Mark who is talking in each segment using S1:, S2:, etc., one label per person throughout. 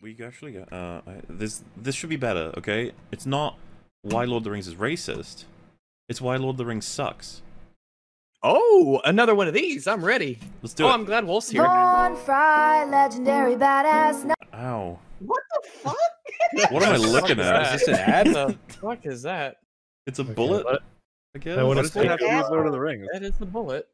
S1: We actually got this should be better, okay? It's not why Lord of the Rings is racist. It's why Lord of the Rings sucks.
S2: Oh, another one of these. I'm ready.
S1: Let's do it.
S2: Oh, I'm glad Wolf's here.
S3: VaughnFry, legendary badass.
S1: Ow.
S4: What the fuck?
S1: What am I looking at?
S2: Is this an ad? What the fuck is that?
S1: It's a bullet? I guess.
S5: What
S4: does it have to do with
S5: Lord of the Rings?
S2: That is the bullet.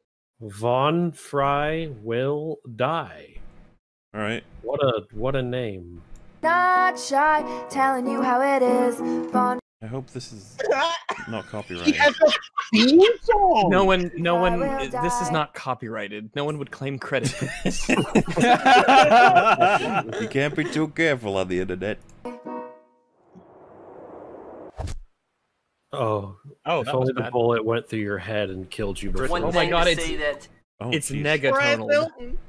S5: VaughnFryWillDie.
S1: Alright.
S5: What a name.
S3: Not shy, telling you how it is. Vaughn.
S1: I hope this is not copyrighted.
S2: No one, this is not copyrighted. No one would claim credit for this.
S1: You can't be too careful on the internet.
S5: Oh, if
S2: that was
S5: only the
S2: bad.
S5: bullet went through your head and killed you before.
S2: Oh my god, it's
S1: Jeez.
S2: negatonal.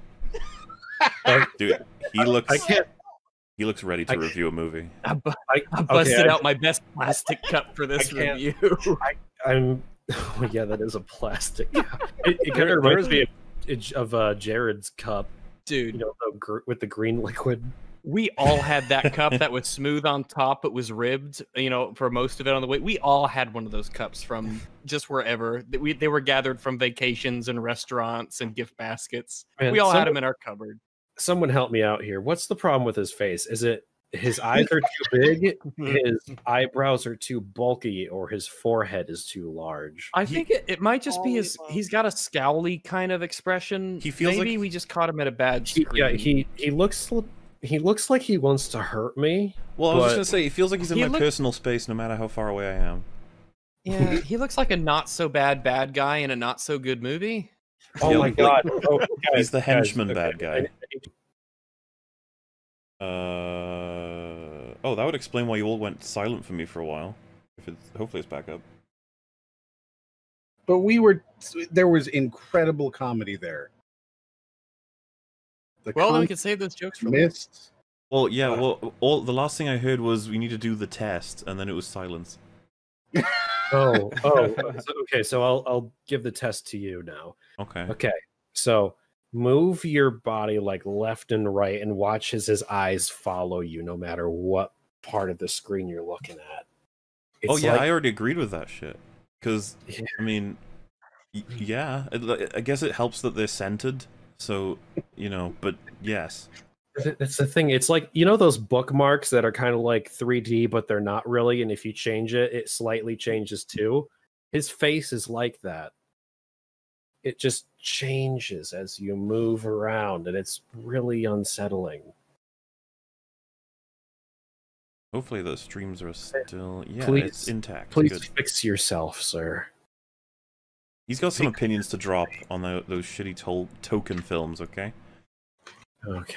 S1: Dude, he looks
S5: I can't.
S1: he looks ready to review a movie.
S2: I busted out my best plastic cup for this
S5: can't-
S2: review.
S5: I'm. Oh, yeah, that is a plastic. It kind of reminds me of Jared's cup,
S2: Dude,
S5: you know, with the green liquid.
S2: we all had that cup that was smooth on top, but was ribbed, you know, for most of it on the way. We all had one of those cups from just wherever. They were gathered from vacations and restaurants and gift baskets.
S5: Man,
S2: we all had them in our cupboard.
S5: Someone help me out here. What's the problem with his face? Is it his eyes are too big, his eyebrows are too bulky, or his forehead is too large?
S2: I think it might just be he's got a scowly kind of expression.
S1: He feels
S2: Maybe
S1: like-
S2: we just caught him at a bad screen.
S5: He looks like he wants to hurt me.
S1: Well, I was just
S5: but-
S1: gonna say, he feels like he's in my personal space no matter how far away I am.
S2: Yeah, he looks like a not so bad guy in a not so good movie.
S5: Oh
S1: Yeah,
S5: my
S1: like-
S5: god! Oh, guys,
S1: He's the henchman
S5: okay.
S1: bad guy. Oh, that would explain why you all went silent for me for a while. Hopefully it's back up.
S4: But there was incredible comedy there.
S2: Well, then we can save those jokes for later.
S4: missed.
S1: Well, yeah, the last thing I heard was we need to do the test, and then it was silence.
S5: Okay. So I'll give the test to you now.
S1: Okay.
S5: Okay. So move your body like left and right, and watch as his eyes follow you, no matter what part of the screen you're looking at.
S1: Oh
S5: It's
S1: yeah,
S5: like-
S1: I already agreed with that shit. Because,
S5: Yeah.
S1: I mean, yeah, I guess it helps that they're centered, so, you know, but yes.
S5: It's the thing. It's like, you know, those bookmarks that are kind of like 3D, but they're not really. And if you change it, it slightly changes too. His face is like that. It just changes as you move around, and it's really unsettling.
S1: Hopefully the streams are still, yeah,
S5: Please-
S1: it's intact.
S5: Please
S1: Good.
S5: fix yourself, sir.
S1: He's got some opinions to drop on those shitty token films, okay?
S5: Okay.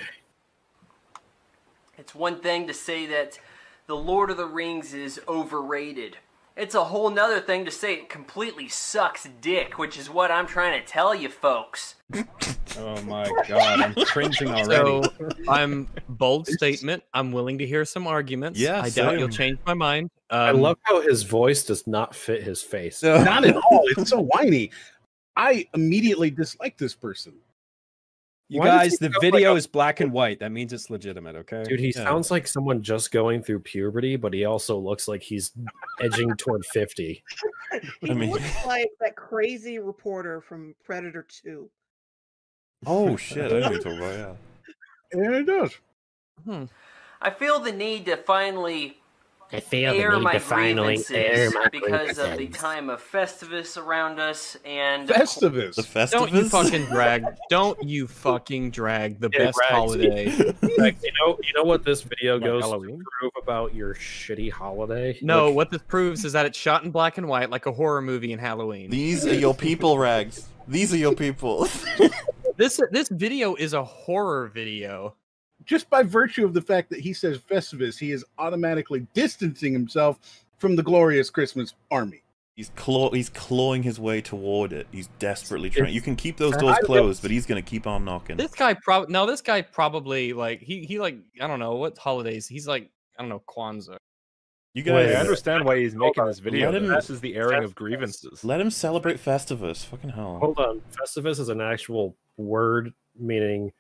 S6: It's one thing to say that The Lord of the Rings is overrated. It's a whole nother thing to say it completely sucks dick, which is what I'm trying to tell you folks.
S7: Oh my god, I'm cringing already.
S2: So I'm bold statement. I'm willing to hear some arguments.
S1: Yeah,
S2: I doubt
S1: same.
S2: you'll change my mind.
S5: I love how his voice does not fit his face.
S4: Not at all. It's so whiny. I immediately dislike this person.
S7: You
S5: Why does
S7: guys,
S5: he
S7: the
S5: sound
S7: video
S5: like
S7: is black and white. That means it's legitimate, okay?
S5: Dude, he
S1: Yeah.
S5: sounds like someone just going through puberty, but he also looks like he's edging toward 50.
S8: He
S1: I mean-
S8: looks like that crazy reporter from Predator 2.
S1: Oh shit, I know what you're talking about, yeah.
S4: Yeah, it does.
S6: I feel the need to finally
S5: I feel
S6: air my grievances because of the time of Festivus around us and
S4: Festivus.
S1: The Festivus?
S2: Don't you fucking drag the
S5: Yeah,
S2: best
S5: Rags.
S2: holiday.
S5: Like, you know what this video
S7: Like
S5: goes
S7: Halloween?
S5: to prove about your shitty holiday?
S2: No,
S5: Like,
S2: what this proves is that it's shot in black and white like a horror movie in Halloween.
S1: These are your people, Rags. These are your people.
S2: This video is a horror video.
S4: Just by virtue of the fact that he says Festivus, he is automatically distancing himself from the glorious Christmas army.
S1: He's clawing his way toward it. He's desperately trying. You can keep those
S5: I
S1: doors
S5: don't-
S1: closed, but he's gonna keep on knocking.
S2: This guy probably like he like I don't know what holidays. He's like I don't know Kwanzaa.
S1: You
S5: Wait,
S1: guys,
S7: I understand why he's making this video.
S1: Let him-
S7: This is the airing of grievances.
S1: let him celebrate Festivus. Fucking hell.
S5: Hold on. Festivus is an actual word meaning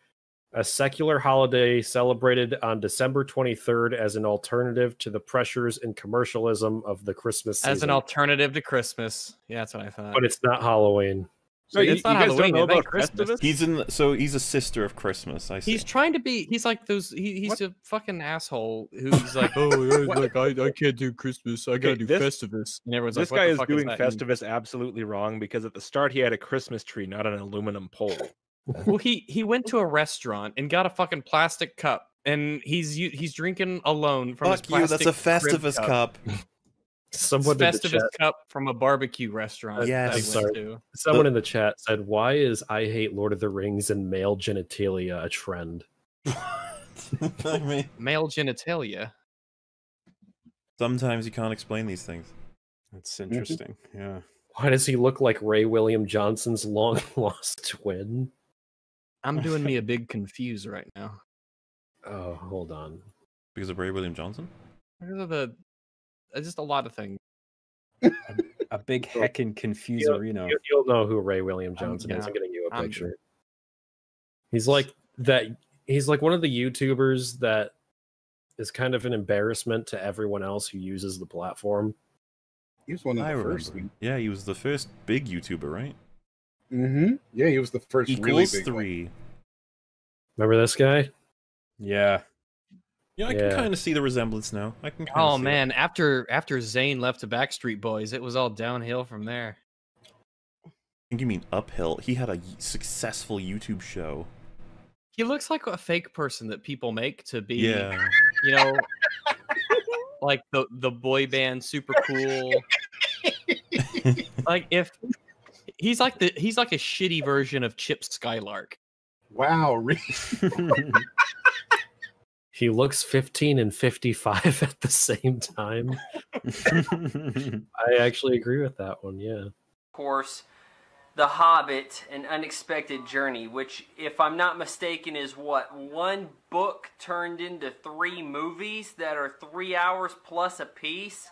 S5: A secular holiday celebrated on December 23rd as an alternative to the pressures and commercialism of the Christmas season.
S2: As an alternative to Christmas. Yeah, that's what I thought.
S5: But it's not Halloween.
S7: So
S2: it's not
S7: guys
S2: Halloween,
S7: don't know
S2: it ain't
S7: about
S2: Christmas.
S7: Festivus?
S1: He's a sister of Christmas. I see.
S2: He's trying to be. He's like those. He's a fucking asshole who's like, oh, like I can't do Christmas. I gotta do Festivus. And everyone's
S7: This
S2: like,
S7: guy
S2: what
S7: is
S2: the fuck
S7: doing
S2: that?
S7: Festivus absolutely wrong because at the start he had a Christmas tree, not an aluminum pole.
S2: Well, he went to a restaurant and got a fucking plastic cup, and he's drinking alone from his
S1: Fuck you, that's
S2: plastic
S1: a
S2: crib
S1: Festivus cup.
S5: Someone in the
S2: Festivus
S5: chat,
S2: cup from a barbecue restaurant.
S1: Yes.
S2: that he
S1: I'm
S5: sorry.
S2: went to.
S5: someone in the chat said, "Why is I hate Lord of the Rings and male genitalia a trend?"
S1: I mean,
S2: Male genitalia.
S1: sometimes you can't explain these things.
S7: That's interesting. Yeah.
S5: Why does he look like Ray William Johnson's long lost twin?
S2: I'm doing me a big confuse right now.
S5: Oh, hold on.
S1: Because of Ray William Johnson?
S2: Because of just a lot of things.
S7: A big heckin' confuserino.
S5: You'll know who Ray William Johnson is.
S2: yeah.
S5: I'm getting you a
S2: I'm-
S5: picture. He's like that. He's like one of the YouTubers that is kind of an embarrassment to everyone else who uses the platform.
S4: He was one of
S1: I
S4: the
S1: remember.
S4: first.
S1: Yeah, he was the first big YouTuber, right?
S4: Mm-hmm. Yeah, he was the first really
S1: Equals
S4: big one.
S1: 3.
S5: Remember this guy?
S7: Yeah.
S1: Yeah, I can
S5: Yeah.
S1: kind of see the resemblance now. I can. Kinda
S2: Oh
S1: see
S2: man, after Zayn left the Backstreet Boys, it was all downhill from there.
S1: I think you mean uphill. He had a successful YouTube show.
S2: He looks like a fake person that people make to be,
S1: Yeah.
S2: you know, like the boy band, super cool. Like if he's like a shitty version of Chip Skylark.
S4: Wow, really?
S5: He looks 15 and 55 at the same time. I actually agree with that one, yeah.
S6: Of course, The Hobbit, An Unexpected Journey, which, if I'm not mistaken, is what, one book turned into 3 movies that are 3 hours plus a piece?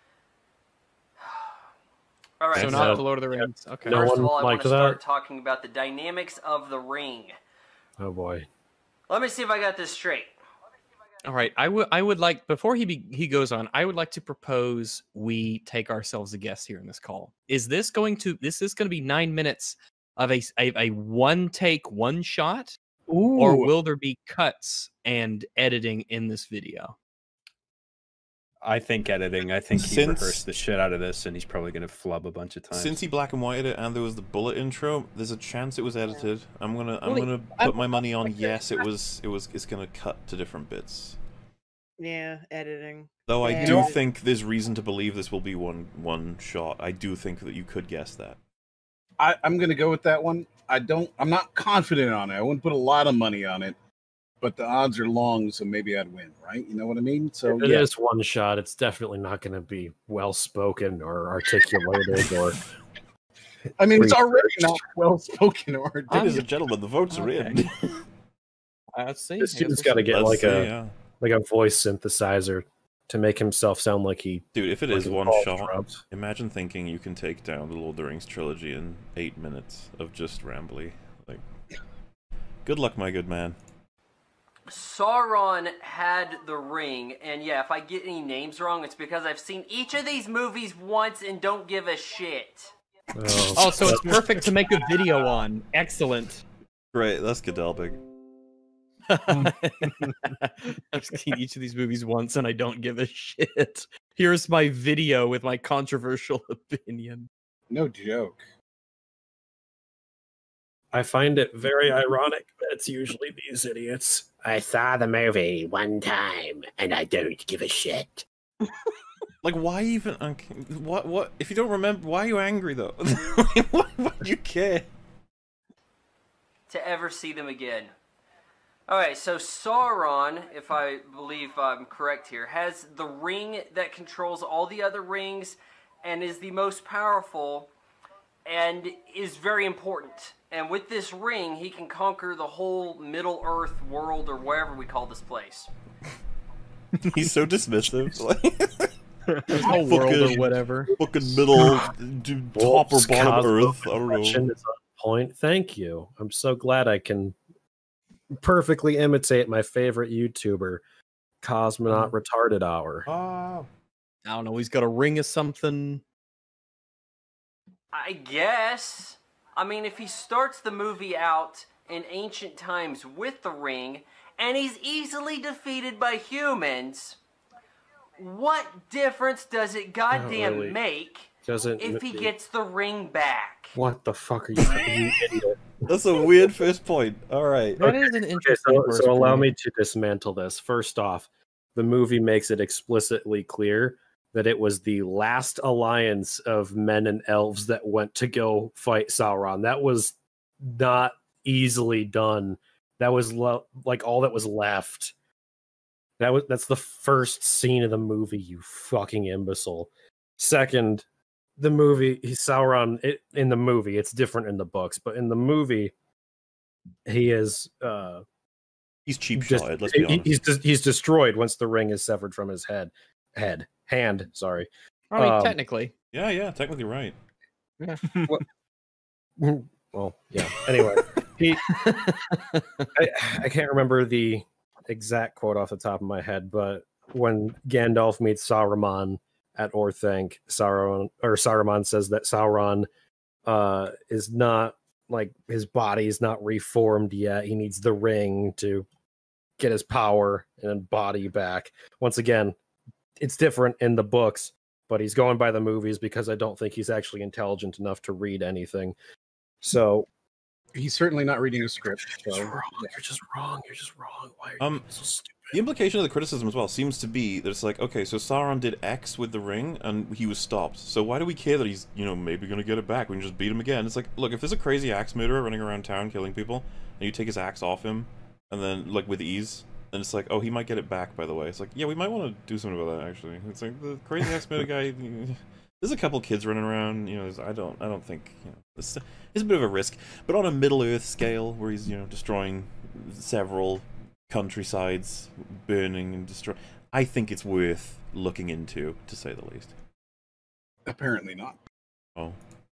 S6: All right,
S2: So
S5: so-
S2: not the Lord of the Rings. Okay.
S5: No
S6: first of
S5: one
S6: all, I want
S5: liked
S6: to start
S5: that?
S6: talking about the dynamics of the ring.
S5: Oh boy.
S6: Let me see if I got this straight.
S2: All right. I would like, before he goes on, I would like to propose we take ourselves a guess here in this call. Is this going to be 9 minutes of a one take, one shot?
S5: Ooh.
S2: Or will there be cuts and editing in this video?
S7: I think editing. I think he
S1: Since-
S7: rehearsed the shit out of this, and he's probably going to flub a bunch of times.
S1: Since he black and whited it and there was the bullet intro, there's a chance it was edited. I'm gonna
S2: Well,
S1: put my money on yes, it's gonna cut to different bits.
S8: Yeah, editing.
S1: Though I
S8: Yeah.
S1: do think there's reason to believe this will be one shot. I do think that you could guess that.
S4: I'm going to go with that one. I'm not confident on it. I wouldn't put a lot of money on it, but the odds are long, so maybe I'd win, right? You know what I mean? So
S5: If it
S4: yeah.
S5: is one shot, it's definitely not going to be well spoken or articulated or.
S4: I mean, it's already
S5: researched.
S4: not well spoken or
S1: Ladies and gentlemen, the votes are in.
S2: Let's see.
S5: This dude's got to get
S1: Let's
S5: like
S1: see,
S5: a
S1: yeah.
S5: voice synthesizer to make himself sound like he.
S1: Dude, if it is
S5: fucking
S1: one
S5: balls
S1: shot,
S5: dropped.
S1: imagine thinking you can take down the Lord of the Rings trilogy in 8 minutes of just rambly. Like, good luck, my good man.
S6: Sauron had the ring, and yeah, if I get any names wrong, it's because I've seen each of these movies once and don't give a shit.
S2: Oh, so it's perfect to make a video on. Excellent.
S1: Great, that's Godalbig.
S2: I've seen each of these movies once and I don't give a shit. Here's my video with my controversial opinion.
S4: No joke.
S5: I find it very ironic that it's usually these idiots. I saw the movie one time and I don't give a shit.
S1: Like, why even? What? If you don't remember, why are you angry though? why do you care?
S6: To ever see them again. Alright, so Sauron, if I believe I'm correct here, has the ring that controls all the other rings and is the most powerful and is very important. And with this ring, he can conquer the whole Middle-earth world or wherever we call this place.
S1: He's so dismissive.
S2: The whole world or whatever.
S1: Fucking middle, top or
S5: Wolf's
S1: bottom
S5: Cosmo
S1: Earth. I don't
S5: question
S1: know.
S5: is on point. Thank you. I'm so glad I can perfectly imitate my favorite YouTuber, Cosmonaut Retarded Hour.
S1: Oh.
S2: I don't know. He's got a ring or something.
S6: I guess. I mean, if he starts the movie out in ancient times with the ring, and he's easily defeated by humans, what difference does it goddamn
S5: really
S6: make
S5: Doesn't
S6: if he gets the ring back?
S5: What the fuck are you idiot?
S1: That's a weird first point. All right.
S2: That is an interesting
S5: So allow me to dismantle this. First off, the movie makes it explicitly clear that it was the last alliance of men and elves that went to go fight Sauron. That was not easily done. That was like all that was left. That's the first scene of the movie, you fucking imbecile. Second, the movie, Sauron, in the movie, it's different in the books, but in the movie, he is
S1: he's cheap shotted, let's be honest.
S5: He's destroyed once the ring is severed from his hand. Sorry.
S2: I mean, technically.
S1: Yeah, technically right.
S2: Yeah.
S5: Well, yeah. Anyway, I can't remember the exact quote off the top of my head, but when Gandalf meets Saruman at Orthanc, Saruman says that Sauron is not, like, his body is not reformed yet. He needs the ring to get his power and body back. Once again, it's different in the books, but he's going by the movies because I don't think he's actually intelligent enough to read anything. So
S4: he's certainly not reading a script. So.
S5: You're just wrong. Why are you so stupid?
S1: The implication of the criticism as well seems to be that it's like, okay, so Sauron did X with the ring and he was stopped. So why do we care that he's, maybe going to get it back? We can just beat him again. It's like, look, if there's a crazy axe murderer running around town killing people and you take his axe off him and then, like, with ease, then it's like, oh, he might get it back, by the way. It's like, yeah, we might want to do something about that, actually. It's like, the crazy axe murderer guy, there's a couple kids running around, I don't think, it's a bit of a risk. But on a Middle-earth scale, where he's, destroying several countrysides, burning and destroying, I think it's worth looking into, to say the least.
S4: Apparently not.
S1: Oh.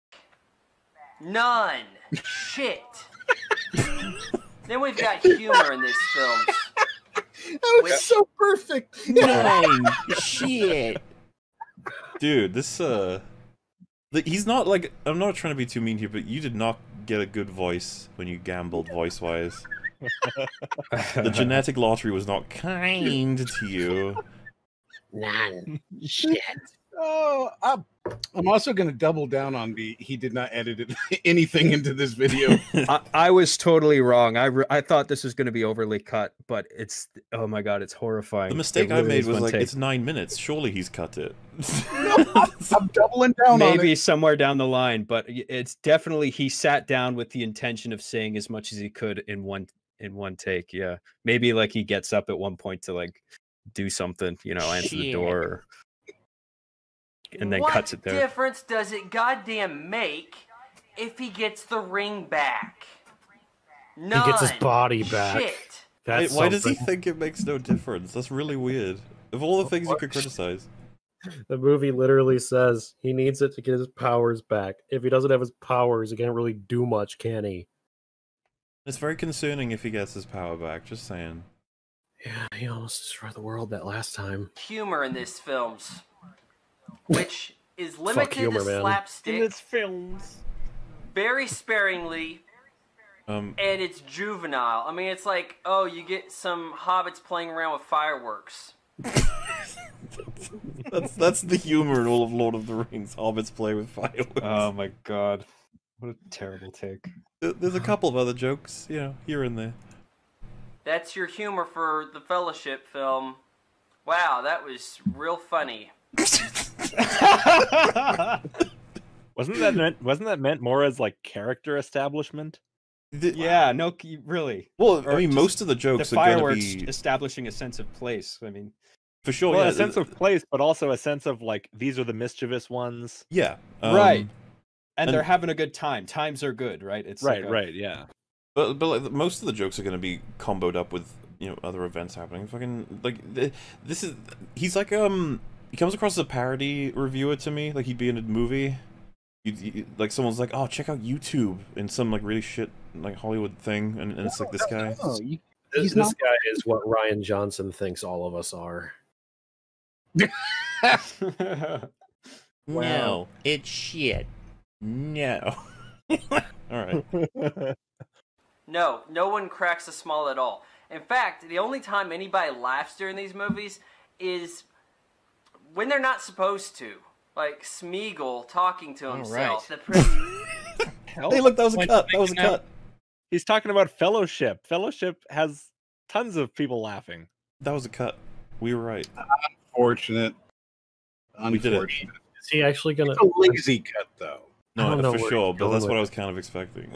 S6: None. Shit. Then we've got humor in this film.
S4: That was so perfect.
S1: Nine. Shit. Dude, this, he's not, like, I'm not trying to be too mean here, but you did not get a good voice when you gambled voice-wise. The genetic lottery was not kind to you.
S5: None. Shit.
S4: Oh, I'm also going to double down on he did not edit anything into this video.
S9: I was totally wrong. I thought this was going to be overly cut, but it's, oh my god, it's horrifying.
S1: The mistake I made was like, it's 9 minutes. Surely he's cut it.
S4: No, I'm doubling down on it.
S9: Maybe somewhere down the line, but it's definitely, he sat down with the intention of saying as much as he could in one take. Yeah, maybe like he gets up at one point to like do something, answer the door, and then cuts it there.
S6: What difference does it goddamn make if he gets the ring back? None.
S5: He gets his body back.
S6: Shit.
S1: Why does he think it makes no difference? That's really weird. Of all the things you could criticize.
S5: The movie literally says he needs it to get his powers back. If he doesn't have his powers, he can't really do much, can he?
S1: It's very concerning if he gets his power back, just saying.
S5: Yeah, he almost destroyed the world that last time.
S6: Humor in this films, which is limited
S5: humor,
S6: to
S5: man.
S6: slapstick.
S2: In its films.
S6: Very sparingly. And it's juvenile. I mean, it's like, oh, you get some hobbits playing around with fireworks.
S1: That's the humor in all of Lord of the Rings. Hobbits play with fireworks.
S9: Oh my god. What a terrible take.
S1: There's a couple of other jokes, here and there.
S6: That's your humor for the Fellowship film. Wow, that was real funny.
S7: Wasn't that meant more as like character establishment?
S9: Yeah, no, really.
S1: Well, I mean, most of the jokes
S9: the
S1: are going
S9: fireworks
S1: to be
S9: establishing a sense of place. I mean,
S1: for sure.
S7: Well,
S1: Yeah,
S7: a sense of place, but also a sense of like these are the mischievous ones.
S1: Yeah,
S9: right. And they're having a good time. Times are good, right? It's
S7: right,
S9: like
S7: right, yeah.
S1: But like, most of the jokes are going to be comboed up with other events happening. Fucking like he's like he comes across as a parody reviewer to me. Like he'd be in a movie. like someone's like, oh, check out YouTube in some like really shit like Hollywood thing, and it's like this guy.
S5: This guy is what Ryan Johnson thinks all of us are.
S1: No, it's shit. No. All right.
S6: No, no one cracks a smile at all. In fact, the only time anybody laughs during these movies is when they're not supposed to. Like Smeagol talking to himself.
S1: Hey, look, that was a cut. That was a cut.
S7: He's talking about Fellowship. Fellowship has tons of people laughing.
S1: That was a cut. We were right.
S4: Unfortunate.
S1: We did it.
S5: Is he actually gonna?
S4: It's a lazy cut, though.
S1: No, for sure. But that's what I was kind of expecting.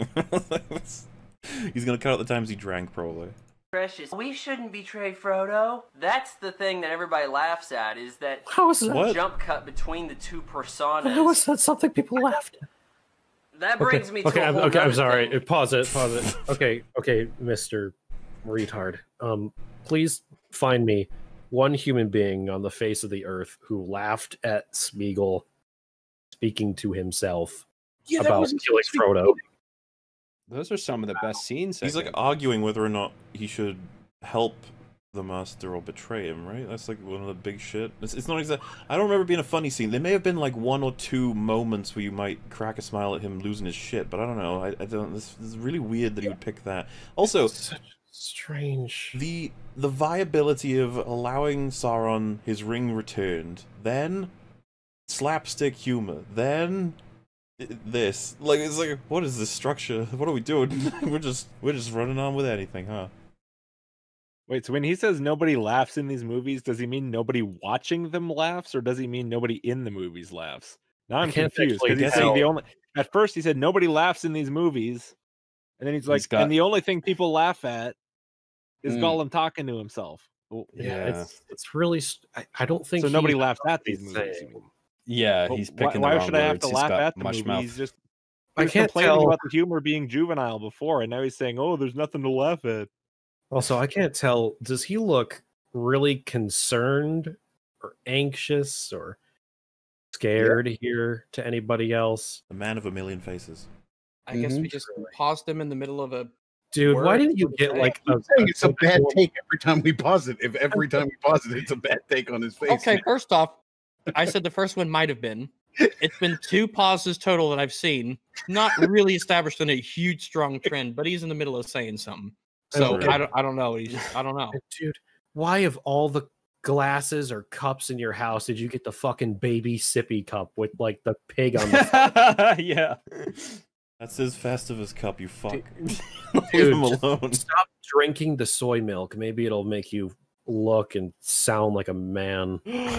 S1: He's gonna cut out the times he drank, probably.
S6: Precious. We shouldn't betray Frodo. That's the thing that everybody laughs at, is that
S5: How is that?
S6: jump cut between the two personas.
S5: How is that something people laughed at?
S6: That brings me to a whole
S5: I'm
S6: nother
S5: sorry.
S6: thing.
S5: Pause it. Okay, Mr. Retard. Please find me one human being on the face of the earth who laughed at Smeagol speaking to himself about killing Frodo.
S9: Those are some of the best scenes.
S1: He's like arguing whether or not he should help the master or betray him, right? That's like one of the big shit. It's not exactly. I don't remember being a funny scene. There may have been like one or two moments where you might crack a smile at him losing his shit, but I don't know. I don't. This is really weird that he would pick that. Also,
S5: such strange.
S1: The viability of allowing Sauron his ring returned, then slapstick humor, then this. Like, it's like, what is this structure? What are we doing? we're just running on with anything, huh?
S7: Wait, so when he says nobody laughs in these movies, does he mean nobody watching them laughs, or does he mean nobody in the movies laughs? Now I'm confused because he's saying the only. At first he said nobody laughs in these movies, and then he's like, and the only thing people laugh at is Gollum talking to himself.
S5: Yeah, it's really. I don't think
S7: so. Nobody laughs at these movies.
S9: Yeah, he's picking.
S7: Why
S9: the wrong
S7: should I have to
S9: words.
S7: laugh
S9: He's got
S7: at the
S9: much
S7: movie?
S9: Mouth.
S7: He
S5: I
S7: was
S5: can't
S7: complaining
S5: tell
S7: about the humor being juvenile before, and now he's saying, "Oh, there's nothing to laugh at."
S5: Also, I can't tell. Does he look really concerned or anxious or scared here to anybody else?
S1: The man of a million faces.
S2: I guess we just paused him in the middle of a.
S5: Dude, why didn't you get like
S4: I'm saying it's a bad take every time we pause it. If every time we pause it, it's a bad take on his face.
S2: Okay, first off, I said the first one might have been. It's been 2 pauses total that I've seen. Not really established in a huge, strong trend, but he's in the middle of saying something. So I don't know. I don't know.
S5: Dude, why of all the glasses or cups in your house did you get the fucking baby sippy cup with like the pig on the
S9: Yeah.
S1: That's his Festivus cup, you fuck.
S5: Dude,
S1: Leave him alone.
S5: Stop drinking the soy milk. Maybe it'll make you look and sound like a man.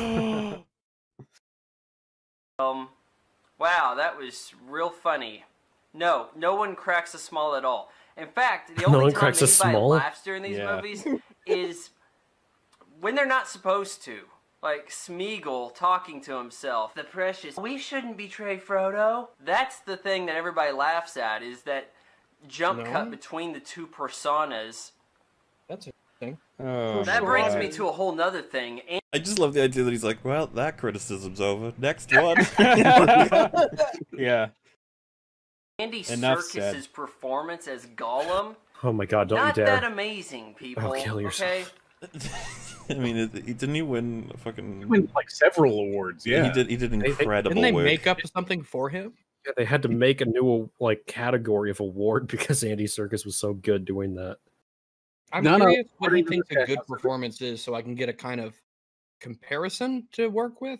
S6: Wow, that was real funny. No one cracks a smile at all. In fact, the only time anybody laughs during these movies is when they're not supposed to. Like Smeagol talking to himself. The precious. We shouldn't betray Frodo. That's the thing that everybody laughs at, is that jump cut between the two personas.
S2: That's a thing.
S6: That brings me to a whole nother thing.
S1: I just love the idea that he's like, well, that criticism's over. Next one.
S9: Yeah.
S6: Andy Serkis's performance as Gollum.
S5: Oh my god, don't
S6: not
S5: you dare.
S6: That amazing, people.
S5: Oh, kill yourself.
S6: Okay?
S1: I mean, didn't he win a fucking...
S4: He won like several awards, yeah.
S1: He did incredible
S2: Didn't they
S1: work.
S2: make up something for him?
S5: Yeah, they had to make a new like category of award because Andy Serkis was so good doing that.
S2: I'm curious what he thinks a good performance is, so I can get a kind of comparison to work with.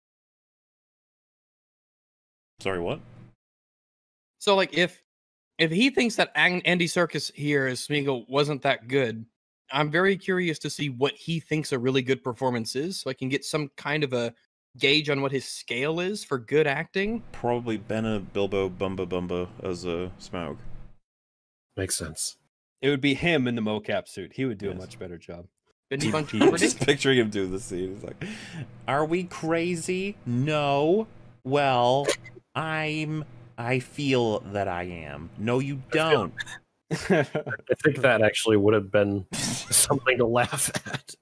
S1: Sorry, what?
S2: So, like, if he thinks that Andy Serkis here as Smeagol wasn't that good, I'm very curious to see what he thinks a really good performance is, so I can get some kind of a gauge on what his scale is for good acting.
S1: Probably Benna Bilbo Bumba as a Smaug.
S5: Makes sense.
S9: It would be him in the mocap suit. He would do a much better job.
S1: Just picturing him doing the scene. He's like, "Are we crazy? No. Well, I feel that I am. No, you don't."
S5: I think that actually would have been something to laugh at.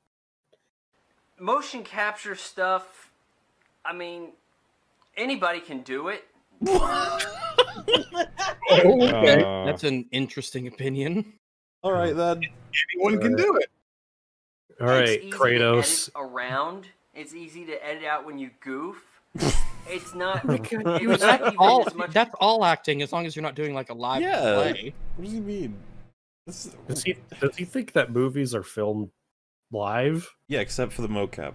S6: Motion capture stuff, I mean, anybody can do it.
S4: Okay.
S2: That's an interesting opinion.
S1: All right, then.
S4: Anyone can do it.
S5: All right,
S6: It's easy
S5: Kratos.
S6: to edit around. It's easy to edit out when you goof. It's not.
S2: That's all acting, as long as you're not doing like a live play.
S1: What does he mean?
S5: Does he think that movies are filmed live?
S1: Yeah, except for the mocap.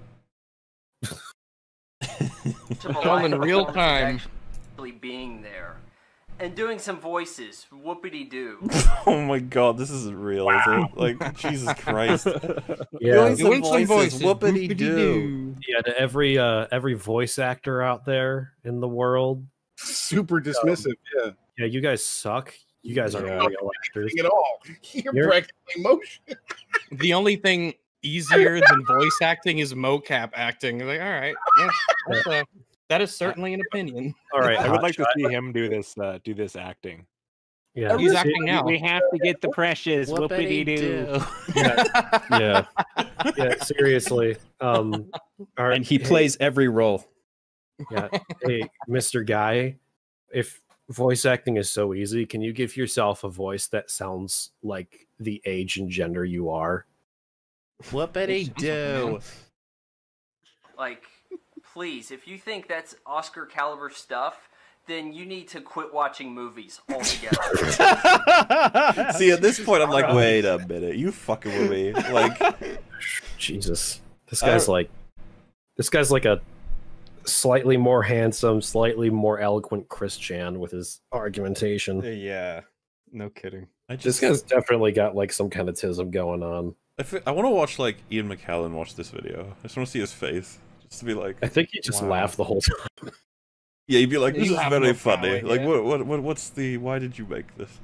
S2: Film in real time.
S6: Actually being there and doing some voices. Whoopity doo.
S1: Oh my god, this isn't real, is it? Like, Jesus Christ.
S5: Yeah,
S1: Doing some voices. Whoopity doo.
S5: Yeah, to every voice actor out there in the world.
S4: Super dismissive.
S5: Yeah, you guys suck. You guys aren't real actors
S4: At all. You're practically motion.
S2: The only thing easier than voice acting is mocap acting. Like, all right, that is certainly an opinion.
S5: All right,
S7: I would like to see him do this acting.
S5: Yeah,
S2: he's acting now.
S7: We have to get the precious whoopity doo.
S5: Yeah, seriously.
S9: And he plays every role.
S5: Yeah. Hey, Mr. Guy, if voice acting is so easy, can you give yourself a voice that sounds like the age and gender you are?
S10: Whoopity doo.
S6: Like, please, if you think that's Oscar caliber stuff, then you need to quit watching movies altogether.
S1: See, at this point, I'm like, wait a minute, you fucking with me? Like,
S5: Jesus, this guy's like a slightly more handsome, slightly more eloquent Christian with his argumentation.
S9: Yeah, no kidding.
S5: This guy's definitely got like some kind of tism going on.
S1: I want to watch like Ian McKellen watch this video. I just want to see his face, just to be like.
S5: I think he just laughed the whole time.
S1: Yeah, he'd be like, "This is very funny."
S2: power,
S1: Like,
S2: yeah.
S1: what's the? Why did you make this?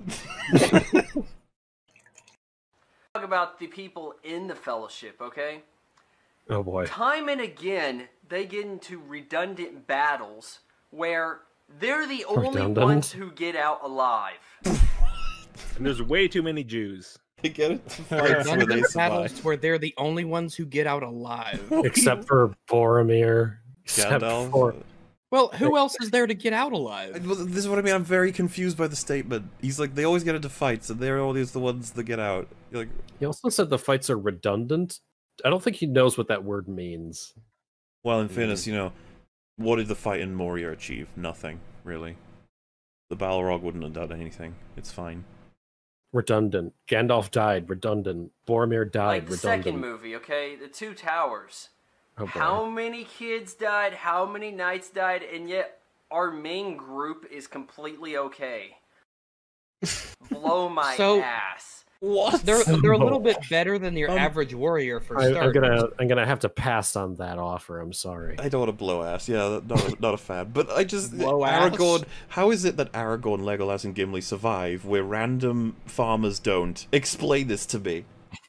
S6: Talk about the people in the fellowship, okay?
S5: Oh boy.
S6: Time and again, they get into redundant battles where they're the only ones who get out alive.
S7: And there's way too many Jews.
S1: They get into fights where they survive.
S2: where they're the only ones who get out alive.
S5: Except for Boromir. Except
S1: Gandalf.
S5: for...
S2: Well, who else is there to get out alive?
S1: This is what I mean. I'm very confused by the statement. He's like, they always get into fights, and they're always the ones that get out. You're like,
S5: He also said the fights are redundant. I don't think he knows what that word means.
S1: well, in fairness, you know, what did the fight in Moria achieve? Nothing, really. The Balrog wouldn't have done anything. It's fine.
S5: Redundant. Gandalf died. Redundant. Boromir died.
S6: Like the
S5: redundant.
S6: second movie, okay? The Two Towers.
S5: Oh, boy.
S6: How many kids died? How many knights died? And yet our main group is completely okay. Blow my ass.
S1: What?
S2: They're a little bit better than your average warrior for starters.
S5: I'm gonna have to pass on that offer. I'm sorry.
S1: I don't want to blow ass. Yeah, not a fan. But I just
S2: Blow ass?
S1: Aragorn. How is it that Aragorn, Legolas, and Gimli survive where random farmers don't? Explain this to me.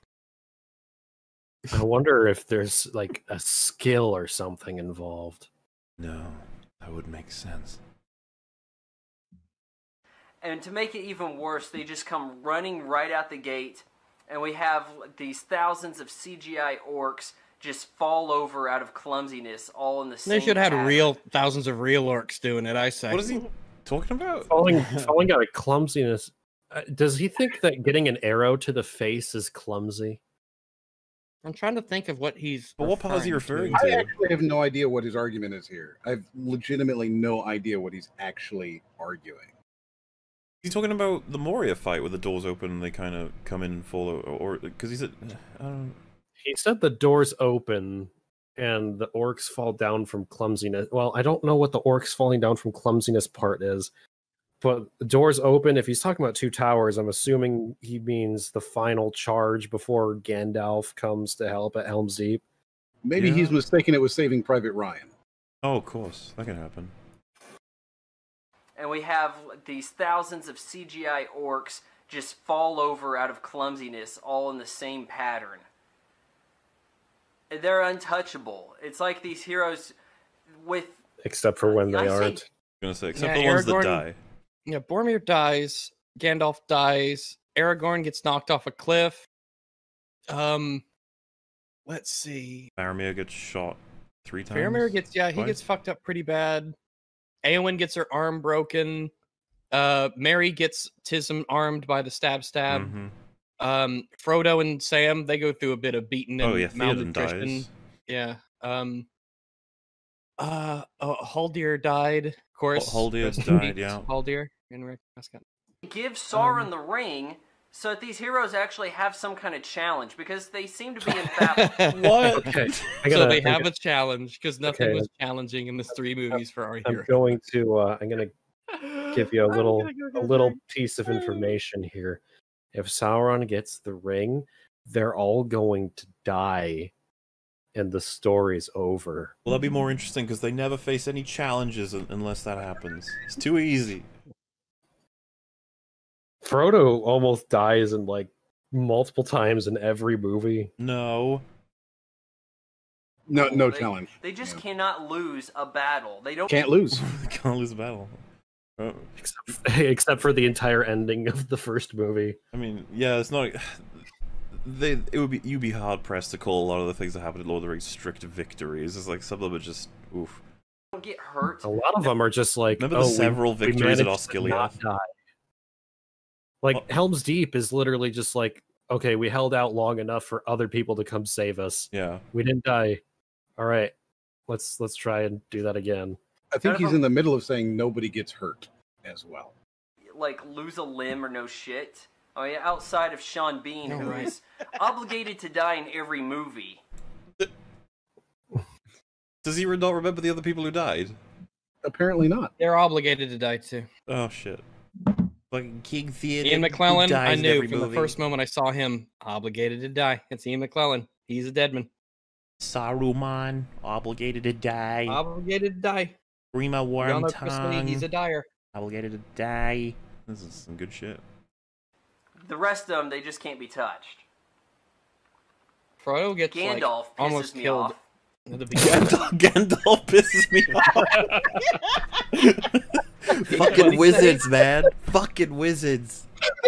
S5: I wonder if there's like a skill or something involved.
S1: No, that would make sense.
S6: And to make it even worse, they just come running right out the gate, and we have these thousands of CGI orcs just fall over out of clumsiness, all in the same.
S2: They should have had
S6: pattern.
S2: thousands of real orcs doing it, I say.
S1: What is he talking about?
S5: Falling out of clumsiness. Does he think that getting an arrow to the face is clumsy?
S2: I'm trying to think of what he's.
S1: But what part is he referring
S4: I
S1: to?
S4: actually have no idea what his argument is here. I've legitimately no idea what he's actually arguing.
S1: He's talking about the Moria fight where the doors open and they kind of come in and fall, or because he said, I don't know.
S5: He said the doors open and the orcs fall down from clumsiness. Well, I don't know what the orcs falling down from clumsiness part is, but the doors open. If he's talking about Two Towers, I'm assuming he means the final charge before Gandalf comes to help at Helm's Deep.
S4: Maybe he's mistaken it was Saving Private Ryan.
S1: Oh, of course, that can happen.
S6: And we have these thousands of CGI orcs just fall over out of clumsiness, all in the same pattern. They're untouchable. It's like these heroes with...
S5: Except for when they aren't.
S1: I'm gonna say, except the ones that die.
S2: Yeah, Boromir dies, Gandalf dies, Aragorn gets knocked off a cliff. Let's see.
S1: Faramir gets shot 3 times.
S2: Faramir gets, he
S1: Twice?
S2: gets fucked up pretty bad. Eowyn gets her arm broken. Mary gets armed by the stab.
S1: Mm-hmm.
S2: Frodo and Sam, they go through a bit of beating and
S1: Theoden
S2: malnutrition.
S1: dies.
S2: Yeah. Haldir died, of course.
S1: Haldir's died, yeah.
S2: Haldir.
S6: Give Sauron the ring so that these heroes actually have some kind of challenge, because they seem to be in battle.
S2: What? Okay. So they have a challenge, because nothing was challenging in the 3 movies for our hero.
S5: I'm going to give you a little piece of information here. If Sauron gets the ring, they're all going to die, and the story's over.
S1: Well, that'd be more interesting because they never face any challenges unless that happens. It's too easy.
S5: Frodo almost dies in like multiple times in every movie.
S1: No
S4: challenge.
S6: They just cannot lose a battle. They don't
S4: can't lose.
S1: They can't lose a battle.
S5: Except for the entire ending of the first movie.
S1: I mean, yeah, it's not. You'd be hard pressed to call a lot of the things that happen in Lord of the Rings strict victories. It's like some of them are just oof.
S6: Don't get hurt.
S5: A lot of them are just like
S1: remember the several victories at Osgiliath.
S5: Like Helm's Deep is literally just like, okay, we held out long enough for other people to come save us.
S1: Yeah,
S5: we didn't die. All right, let's try and do that again.
S4: I think he's in the middle of saying nobody gets hurt as well.
S6: Like lose a limb or no shit. Oh yeah, outside of Sean Bean, who is obligated to die in every movie.
S1: Does he not remember the other people who died?
S4: Apparently not.
S2: They're obligated to die too.
S1: Oh shit. Fucking King Theoden.
S2: Ian McClellan, I knew from the first moment I saw him, obligated to die. It's Ian McClellan. He's a deadman.
S10: Saruman, obligated to die.
S2: Obligated to die.
S10: Grima Wormtongue,
S2: he's a dyer.
S10: Obligated to die.
S1: This is some good shit.
S6: The rest of them, they just can't be touched.
S2: Frodo gets
S6: Gandalf
S2: like, almost
S6: me
S2: killed.
S6: off.
S1: Gandalf pisses me off. Fucking wizards, man. Fucking wizards.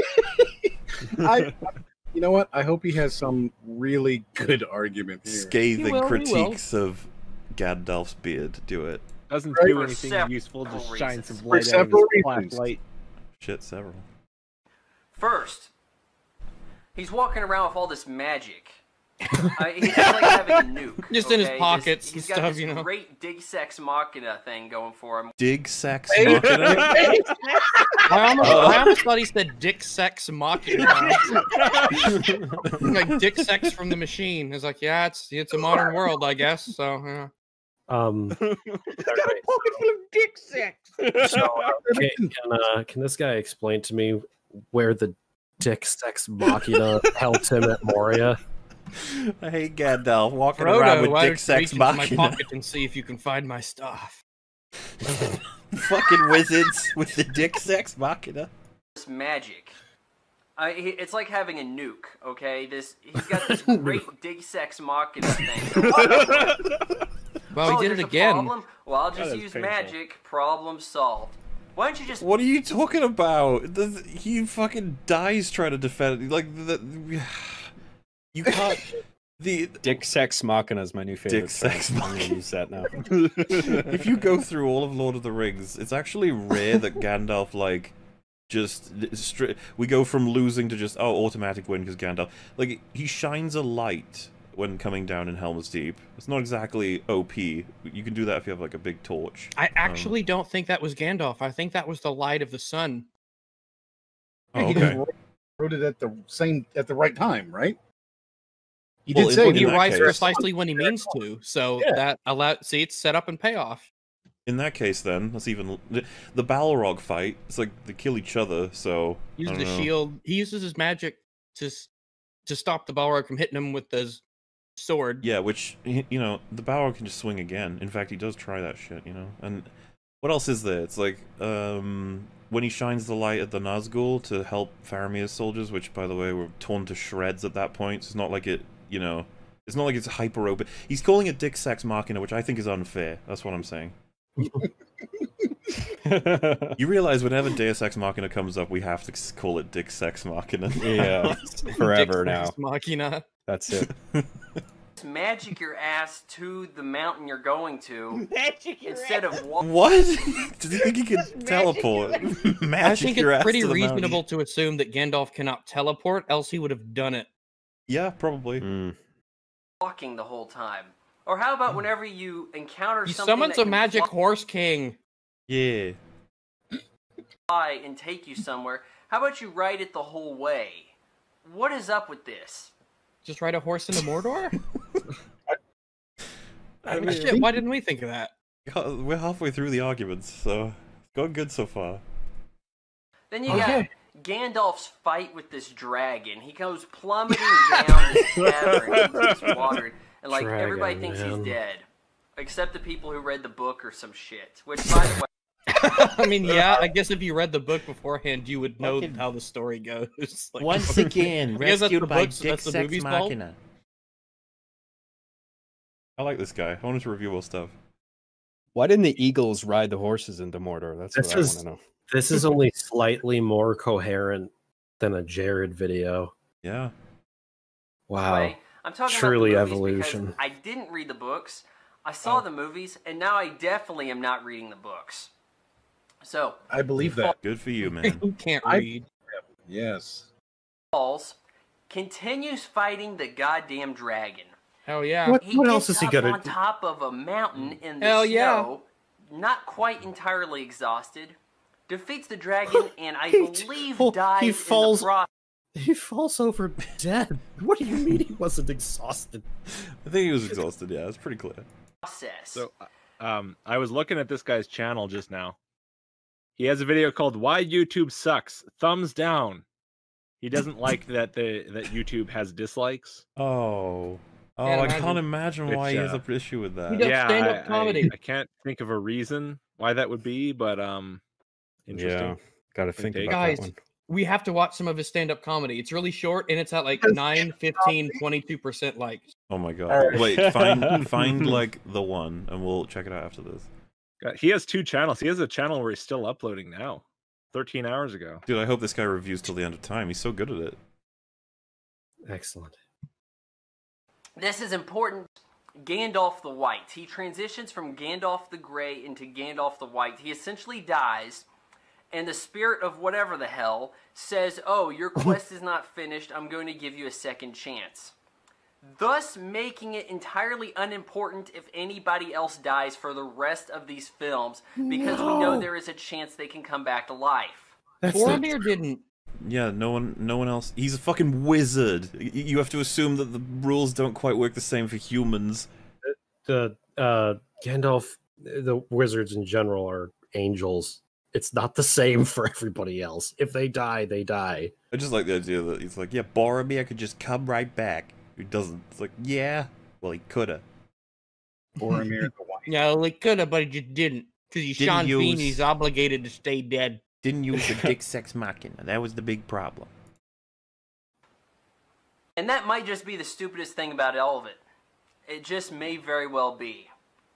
S4: You know what? I hope he has some really good argument here.
S1: Scathing critiques of Gandalf's beard. Do it.
S7: Doesn't do anything useful. Just shine some light out of his flashlight.
S1: Shit, several.
S6: First, he's walking around with all this magic. He's like having a nuke.
S2: Just in his pockets
S6: he's
S2: and
S6: got
S2: stuff,
S6: this
S2: you know.
S6: great Dig Sex Machina thing going for him.
S1: Dig Sex Machina?
S2: I almost thought he said Dick Sex Machina. Like Dick Sex from the Machine. It's like, yeah, it's a modern world, I guess. So, yeah.
S8: Pocket full of dick sex.
S5: So, can this guy explain to me where the Dick Sex Machina held him at Moria?
S1: I hate Gandalf walking around with Dick Sex Machina.
S2: My pocket and see if you can find my stuff.
S1: Fucking wizards with the Dick Sex Machina.
S6: This magic. It's like having a nuke, okay? He's got this great Dig Sex Machina thing.
S2: Well, he did it again.
S6: Problem? Well, I'll just use magic. Problem solved. Why don't you just...
S1: What are you talking about? He fucking dies trying to defend it. Like, you can't...
S7: Dick Sex Machina is my new favorite.
S1: Dick Sex Machina.
S7: I'm gonna use that now.
S1: If you go through all of Lord of the Rings, it's actually rare that Gandalf, like, we go from losing to just, automatic win because Gandalf... Like, he shines a light when coming down in Helm's Deep. It's not exactly OP. You can do that if you have, like, a big torch.
S2: I actually don't think that was Gandalf. I think that was the light of the sun.
S1: Oh, okay.
S4: Wrote it at the right time, right? He did say
S2: he writes precisely when he means to, so that allows. See, it's set up and payoff.
S1: In that case, then that's even the Balrog fight. It's like they kill each other. So
S2: he uses the shield. He uses his magic to stop the Balrog from hitting him with his sword.
S1: Yeah, which the Balrog can just swing again. In fact, he does try that shit. And what else is there? It's like when he shines the light at the Nazgul to help Faramir's soldiers, which by the way were torn to shreds at that point. So it's not like it. It's not like it's hyper open. He's calling it Dick Sex Machina, which I think is unfair. That's what I'm saying. You realize whenever Deus Ex Machina comes up, we have to call it Dick Sex Machina.
S7: Yeah, forever
S2: Dick
S7: now.
S2: Sex Machina.
S7: That's it.
S6: just magic your ass to the mountain you're going to instead of walking.
S1: What? Does he think he can teleport?
S2: I think it's pretty reasonable to assume that Gandalf cannot teleport, else he would have done it.
S1: Yeah, probably.
S6: Walking the whole time. Or how about whenever you encounter
S2: He
S6: something
S2: summons
S6: that
S2: a
S6: can
S2: magic horse king.
S1: Yeah.
S6: fly and take you somewhere, how about you ride it the whole way? What is up with this?
S2: Just ride a horse into Mordor?
S1: I mean,
S2: Shit, why didn't we think of that?
S1: We're halfway through the arguments, so it's going good so far.
S6: Then you got Gandalf's fight with this dragon. He goes plummeting down this cavern into this water, and like everybody thinks he's dead, except the people who read the book or some shit. Which, by the way,
S2: I mean, yeah, I guess if you read the book beforehand, you would know how the story goes. Like,
S10: once again, rescued by Dick Sex
S2: movie's
S10: Machina.
S1: I like this guy. I want him to review more stuff.
S9: Why didn't the Eagles ride the horses into Mordor? That's what I want to know.
S5: This is only slightly more coherent than a Jared video.
S1: Yeah.
S5: Wow.
S6: anyway, I'm talking
S5: Truly
S6: about the movies
S5: evolution.
S6: because I didn't read the books. I saw the movies, and now I definitely am not reading the books. So
S4: I believe that.
S1: Good for you, man.
S2: Who can't read?
S4: Yes.
S6: Falls continues fighting the goddamn dragon.
S2: Hell yeah.
S5: What else is he
S6: gets
S5: gonna
S6: up on top of a mountain in the
S2: Hell
S6: snow,
S2: yeah.
S6: not quite entirely exhausted, defeats the dragon, and I believe dies
S5: he falls.
S6: in the process.
S5: He falls over dead. What do you mean he wasn't exhausted?
S1: I think he was exhausted. Yeah, it's pretty clear.
S7: So, I was looking at this guy's channel just now. He has a video called "Why YouTube Sucks." Thumbs down. He doesn't like that that YouTube has dislikes.
S1: Oh, I can't imagine why he has an issue with that.
S2: He does stand-up comedy.
S7: I can't think of a reason why that would be, but interesting.
S9: Yeah, got to think about
S2: Guys,
S9: that one.
S2: we have to watch some of his stand-up comedy. It's really short, and it's at like 9, 15, 22% likes.
S1: Oh my god!
S4: All right.
S1: Wait, find like the one, and we'll check it out after this.
S7: He has 2 channels. He has a channel where he's still uploading now. 13 hours ago.
S1: Dude, I hope this guy reviews till the end of time. He's so good at it.
S5: Excellent.
S6: This is important. Gandalf the White. He transitions from Gandalf the Grey into Gandalf the White. He essentially dies, and the spirit of whatever the hell says, "Oh, your quest is not finished. I'm going to give you a second chance." Thus making it entirely unimportant if anybody else dies for the rest of these films, because we know there is a chance they can come back to life.
S2: Boromir didn't.
S1: Yeah, no one else. He's a fucking wizard. You have to assume that the rules don't quite work the same for humans.
S5: The Gandalf, the wizards in general are angels. It's not the same for everybody else. If they die, they die.
S1: I just like the idea that he's like, yeah, Boromir could just come right back. He doesn't. It's like, yeah, well, he coulda.
S4: Boromir the White.
S2: Yeah, well, he could have, but he just didn't. Because he's
S10: Didn't
S2: Sean Bean,
S10: use-
S2: he's obligated to stay dead.
S10: Didn't use the Dick Sex Machina. That was the big problem.
S6: And that might just be the stupidest thing about all of it. It just may very well be.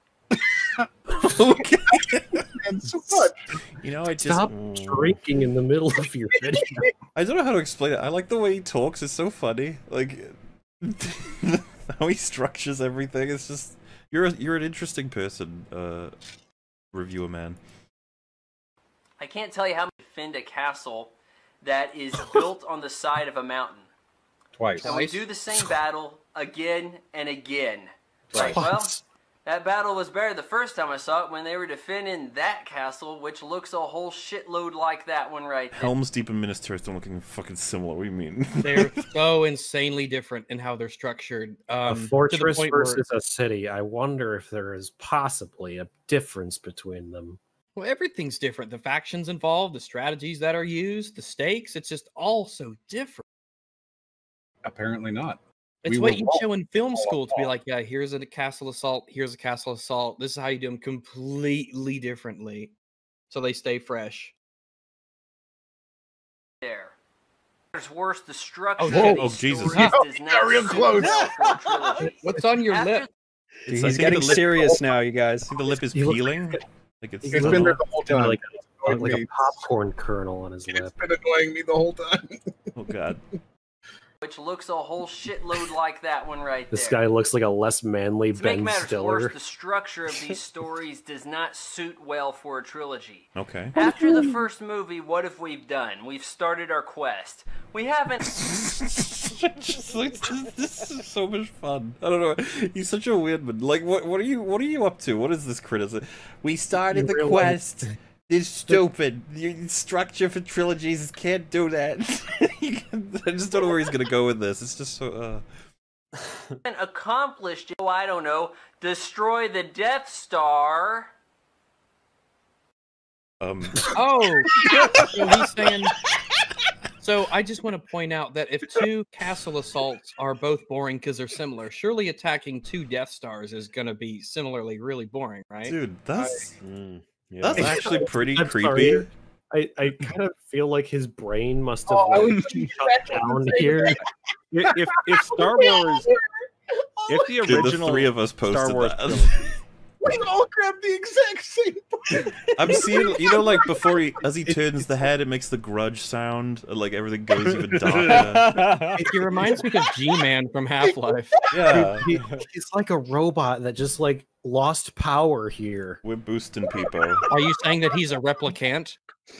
S4: And so what?
S10: You know, it just
S5: Stop drinking in the middle of your video.
S1: I don't know how to explain it. I like the way he talks. It's so funny. Like how he structures everything. It's just you're an interesting person, reviewer man.
S6: I can't tell you how to defend a castle that is built on the side of a mountain.
S4: Twice.
S6: And we do the same battle again and again.
S4: Twice.
S6: Well, that battle was better the first time I saw it when they were defending that castle, which looks a whole shitload like that one right there.
S1: Helm's Deep and Minas Tirith don't looking fucking similar. What do you mean?
S2: They're so insanely different in how they're structured.
S5: A
S2: To the
S5: fortress
S2: point where-
S5: versus a city. I wonder if there is possibly a difference between them.
S2: Well, everything's different. The factions involved, the strategies that are used, the stakes. It's just all so different.
S4: Apparently not.
S2: It's
S4: We
S2: what
S4: were
S2: you
S4: wrong
S2: show in film school to be
S4: along.
S2: like, yeah, here's a castle assault, here's a castle assault. This is how you do them completely differently, so they stay fresh.
S6: There. There's worse, the structure of
S1: whoa.
S6: these
S1: Oh, Jesus.
S6: stories does not
S4: real
S6: suit
S4: close.
S6: well for the trilogy.
S2: What's on your
S6: After
S2: lip?
S1: It's,
S9: He's getting serious now, you guys.
S1: I think the lip is
S5: He looks
S1: peeling. Like it's
S4: It's been there the whole time.
S5: Like a
S4: Annoying me.
S5: popcorn kernel on his
S4: It's
S5: lip.
S4: been annoying me the whole time.
S1: Oh god.
S6: Which looks a whole shitload like that one right
S5: This
S6: there.
S5: guy looks like a less manly
S6: To make
S5: Ben
S6: matters
S5: Stiller.
S6: worse, the structure of these stories does not suit well for a trilogy.
S1: Okay.
S6: After the first movie, what have we done? We've started our quest. We haven't...
S1: Just like, this is so much fun. I don't know. He's such a weird man. Like, what are you up to? What is this criticism? We started the quest. It's stupid. The structure for trilogies can't do that. I just don't know where he's gonna go with this. It's just so.
S6: Accomplished. Oh, I don't know. Destroy the Death Star.
S2: Oh, so he's saying. So I just want to point out that if two castle assaults are both boring because they're similar, surely attacking two Death Stars is going to be similarly really boring, right?
S1: Dude, that's
S7: Yeah.
S1: that's actually pretty
S5: I'm
S1: creepy.
S5: sorry. I kind of feel like his brain must have like, shut down here.
S7: If Star Wars, if the
S1: Dude,
S7: original
S1: the three of us posted
S7: Star Wars
S1: that.
S7: trilogy,
S4: We all grabbed the exact same part.
S1: I'm seeing, you know, like before as he turns the head, it makes the grudge sound, like everything goes even darker.
S2: It reminds me of G-Man from Half-Life.
S1: Yeah,
S5: He's like a robot that just like lost power here.
S1: we're boosting people.
S2: Are you saying that he's a replicant?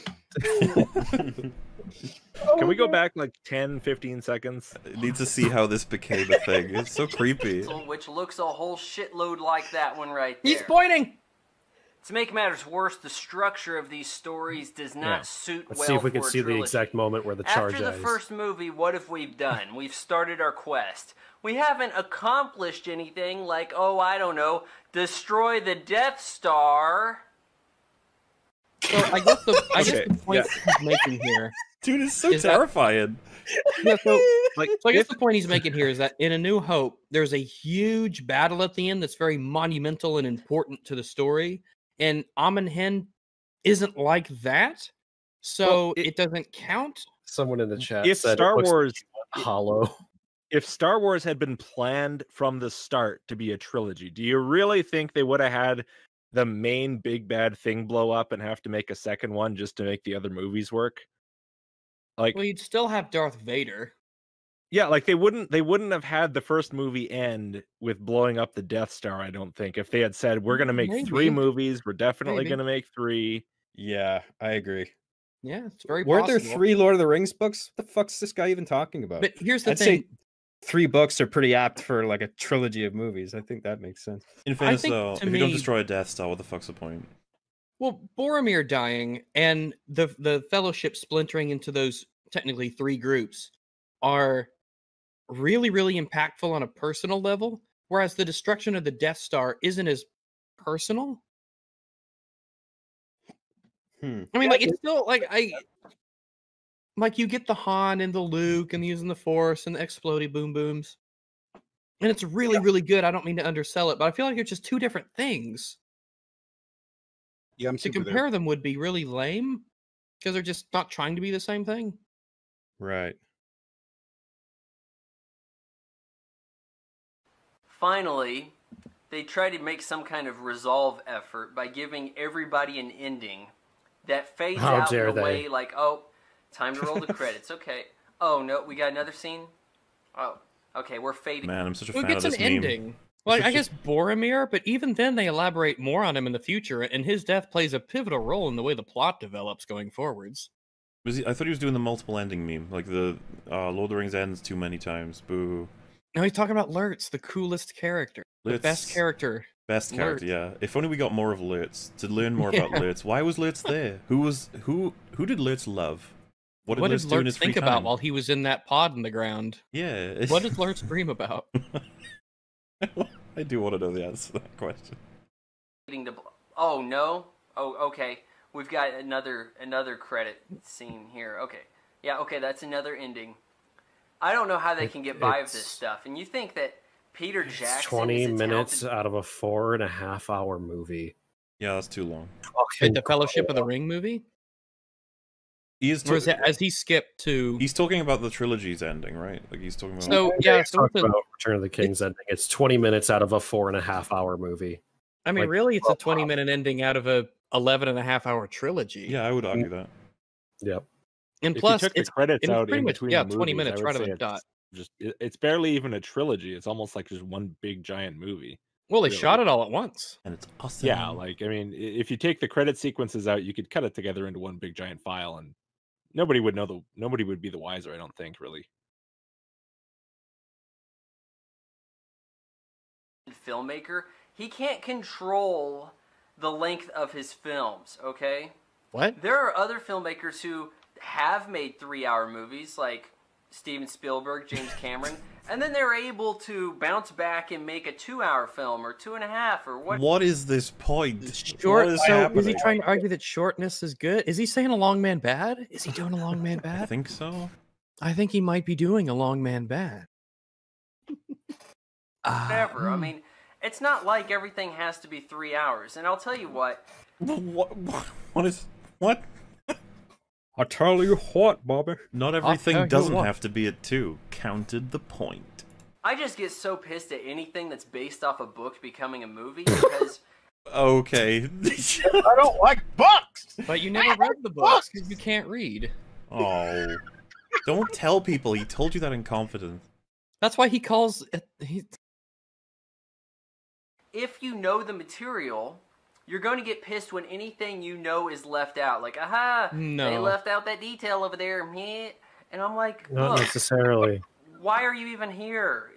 S7: can we go back like 10, 15 seconds?
S1: I need to see how this became a thing. It's so creepy.
S6: Which looks a whole shitload like that one right there.
S2: He's pointing!
S6: To make matters worse, the structure of these stories does not suit
S5: Let's
S6: well
S5: see if we can
S6: for a
S5: see the
S6: trilogy.
S5: exact moment where the charge
S6: After the
S5: ends.
S6: first movie, what have we done? We've started our quest. We haven't accomplished anything like, oh, I don't know, destroy the Death Star.
S2: So I guess the point he's making here...
S1: Dude, it's so
S2: Is that-
S1: terrifying.
S2: Yeah, so I guess the point he's making here is that in A New Hope, there's a huge battle at the end that's very monumental and important to the story, and Amen Hen isn't like that, so it doesn't count.
S5: Someone in the chat
S7: If
S5: said
S7: Star
S5: it looks
S7: Wars
S5: hollow.
S7: If Star Wars had been planned from the start to be a trilogy, do you really think they would have had the main big bad thing blow up and have to make a second one just to make the other movies work? Like,
S2: Well, you'd still have Darth Vader.
S7: yeah, like they wouldn't have had the first movie end with blowing up the Death Star, I don't think. If they had said, we're going to make 3
S2: Maybe.
S7: movies, we're definitely
S2: Maybe.
S7: going to make 3.
S9: Yeah, I agree.
S2: Yeah, it's very
S9: Weren't
S2: possible.
S9: there 3 Lord of the Rings books? What the fuck's this guy even talking about?
S2: But here's the
S9: I'd
S2: thing.
S9: say 3 books are pretty apt for like a trilogy of movies. I think that makes sense.
S1: In fairness,
S2: think
S1: though,
S2: to
S1: if you don't
S2: me-
S1: destroy a Death Star, what the fuck's the point?
S2: Well, Boromir dying and the Fellowship splintering into those technically 3 groups are really, really impactful on a personal level, whereas the destruction of the Death Star isn't as personal. I mean, like, it's still, like, you get the Han and the Luke and using the Force and the explodey boom booms. And it's really, really good. I don't mean to undersell it, but I feel like it's just 2 different things.
S4: Yeah, I'm
S2: To
S4: super there.
S2: compare them would be really lame because they're just not trying to be the same thing.
S9: Right.
S6: Finally, they try to make some kind of resolve effort by giving everybody an ending that fades
S5: How
S6: out in
S5: dare
S6: a
S5: they.
S6: way like, oh, time to roll the credits. Okay. Oh, no, we got another scene? Oh, okay, we're fading.
S1: Man, I'm such a
S2: Who
S1: fan of
S2: gets an
S1: this meme.
S2: ending? Well, I guess Boromir, but even then they elaborate more on him in the future, and his death plays a pivotal role in the way the plot develops going forwards.
S1: I thought he was doing the multiple ending meme, like the Lord of the Rings ends too many times. Boo.
S2: No, he's talking about Lurtz, the coolest character, the best
S1: Lurtz.
S2: character.
S1: Best character,
S2: Lurtz.
S1: yeah. If only we got more of Lurtz to learn more about Lurtz. Why was Lurtz there? Who did Lurtz love? What did Lurtz do in his free
S2: think about
S1: time?
S2: while he was in that pod in the ground?
S1: Yeah.
S2: What did Lurtz dream about?
S1: I do want to know the answer to that question.
S6: Oh, no? Oh, okay. We've got another credit scene here. Okay. Yeah, okay, that's another ending. I don't know how they can get by with this stuff. And you think that Peter Jackson
S5: It's 20
S6: is a
S5: minutes
S6: talented...
S5: out of a 4.5-hour movie.
S1: Yeah, that's too long.
S2: Wait, the Fellowship of the Ring movie?
S1: He is
S2: Or is that as he skipped to...
S1: He's talking about the trilogy's ending, right? Like he's talking about.
S2: So, yeah, so
S5: Talk
S2: it's a-
S5: about Return of the King's ending. It's 20 minutes out of a 4.5-hour movie.
S2: I mean,
S5: Like,
S2: really, it's a 20-minute ending out of a 11.5-hour trilogy.
S1: Yeah, I would argue that.
S5: Yep.
S2: And
S7: if
S2: plus,
S7: you took the
S2: it's
S7: credits
S2: and it's
S7: out
S2: pretty
S7: in
S2: much
S7: between
S2: yeah,
S7: the
S2: 20
S7: movies,
S2: minutes
S7: I would
S2: right on
S7: say
S2: the
S7: it's
S2: dot.
S7: It's barely even a trilogy. It's almost like just one big giant movie.
S2: Well, they shot it all at once,
S1: and it's awesome.
S7: Yeah, like I mean, if you take the credit sequences out, you could cut it together into one big giant file, and nobody would know nobody would be the wiser. I don't think really.
S6: Filmmaker, he can't control the length of his films. Okay.
S2: What?
S6: There are other filmmakers who have made 3-hour movies, like Steven Spielberg, James Cameron, and then they're able to bounce back and make a 2-hour film or 2.5 or what?
S1: What is this point?
S2: Short. Is he trying to argue that shortness is good? Is he saying A Long Man Bad? Is he doing A Long Man Bad?
S1: I think so.
S2: I think he might be doing A Long Man Bad.
S6: Whatever. I mean, it's not like everything has to be 3 hours. And I'll tell you what.
S1: What?
S7: I'll tell you what, Bobby.
S1: Not everything doesn't have to be at 2. Counted the point.
S6: I just get so pissed at anything that's based off a book becoming a movie because...
S1: Okay.
S4: I don't like books!
S2: But you never read the books because you can't read.
S1: Oh. Don't tell people. He told you that in confidence.
S2: That's why he calls...
S6: If you know the material... You're going to get pissed when anything you know is left out. Like, aha,
S2: no.
S6: They left out that detail over there. And I'm like,
S5: not necessarily.
S6: Why are you even here?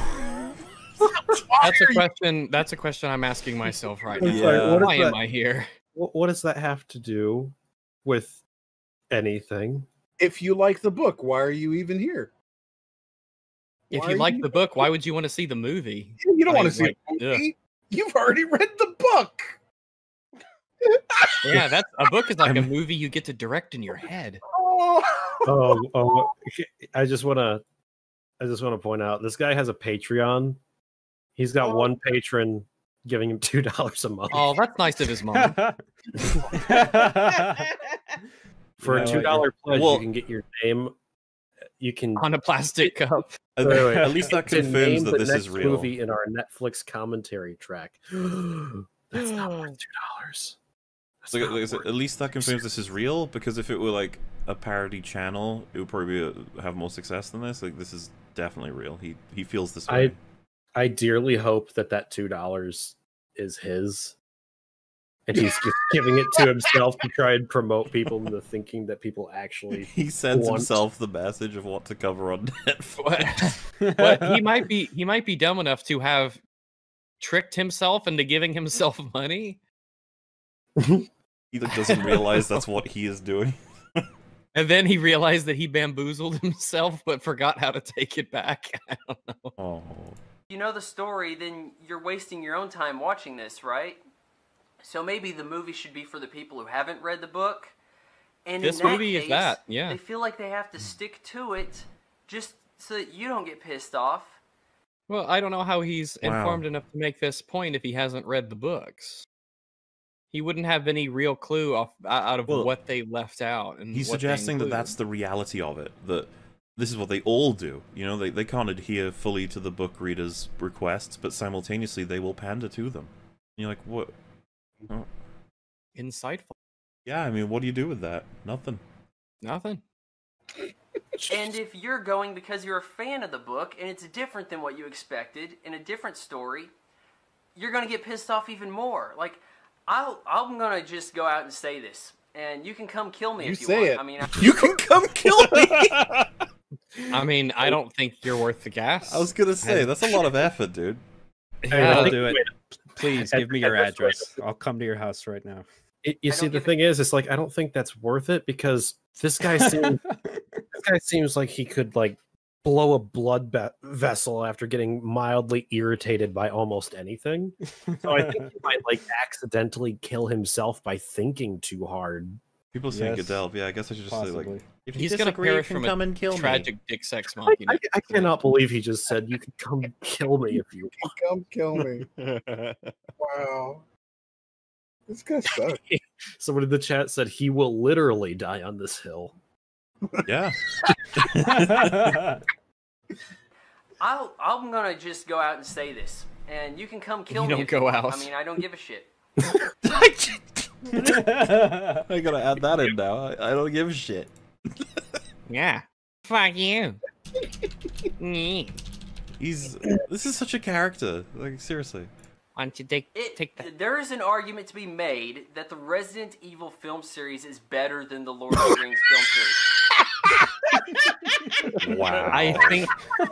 S2: That's a question I'm asking myself right now.
S5: Yeah.
S2: Why am I here?
S5: What does that have to do with anything?
S4: If you like the book, why are you even here?
S2: If you like the book, why would you want to see the movie?
S4: You don't want to see the movie. You've already read the book.
S2: Yeah, a book is like a movie you get to direct in your head.
S5: I just want to point out this guy has a Patreon. He's got one patron giving him $2 a month.
S2: Oh, that's nice of his mom.
S5: For a $2 pledge, you can get your name. You can
S2: on a plastic cup.
S1: At least that confirms that this is real.
S5: Movie in our Netflix commentary track. That's not worth $2.
S1: So, at least that confirms this is real, because if it were like a parody channel, it would probably have more success than this. Like, this is definitely real. He feels this way.
S5: I dearly hope that $2 is his, and he's just giving it to himself to try and promote people into thinking that people actually.
S1: He sends himself the message of what to cover on Netflix.
S2: But he might be dumb enough to have tricked himself into giving himself money.
S1: He doesn't realize that's what he is doing.
S2: And then he realized that he bamboozled himself, but forgot how to take it back. I don't know.
S1: Oh.
S6: You know the story, then you're wasting your own time watching this, right? So maybe the movie should be for the people who haven't read the book. And
S2: this
S6: in that
S2: movie
S6: case,
S2: is that, yeah.
S6: They feel like they have to stick to it just so that you don't get pissed off.
S2: Well, I don't know how he's informed enough to make this point if he hasn't read the books. He wouldn't have any real clue out of what they left out. And
S1: he's suggesting that that's the reality of it. That this is what they all do. You know, they can't adhere fully to the book reader's requests, but simultaneously they will pander to them. And you're like, what? Oh.
S2: Insightful.
S1: Yeah, I mean, what do you do with that? Nothing.
S2: Nothing.
S6: And if you're going because you're a fan of the book and it's different than what you expected in a different story, you're going to get pissed off even more. Like, I'm going to just go out and say this, and you can come kill me if you want. I mean,
S1: you can come kill me!
S2: I mean, I don't think you're worth the gas.
S1: I was going to say, that's a lot of effort, dude.
S9: Yeah, I'll do it. Please give me your address. I'll come to your house right now.
S5: You see, the thing is, it's like I don't think that's worth it because this guy seems like he could like blow a blood vessel after getting mildly irritated by almost anything. So I think he might like accidentally kill himself by thinking too hard.
S1: People saying Goodell. Yeah, I guess I should just say like,
S10: if
S2: he's gonna perish from
S10: come and kill
S2: tragic
S10: me.
S2: Dick Sex Machina.
S5: I cannot believe he just said you can come kill me if you want.
S4: Come kill me. Wow. This guy sucks.
S5: Someone in the chat said he will literally die on this hill.
S1: Yeah.
S6: I'm gonna just go out and say this, and you can come kill me.
S2: Don't go out.
S6: I mean, I don't give a shit.
S1: I gotta add that in now. I don't give a shit.
S2: Yeah. Fuck you.
S1: This is such a character. Like, seriously.
S2: Why don't you take that?
S6: There is an argument to be made that the Resident Evil film series is better than the Lord of the Rings film series.
S1: Wow.
S2: I think.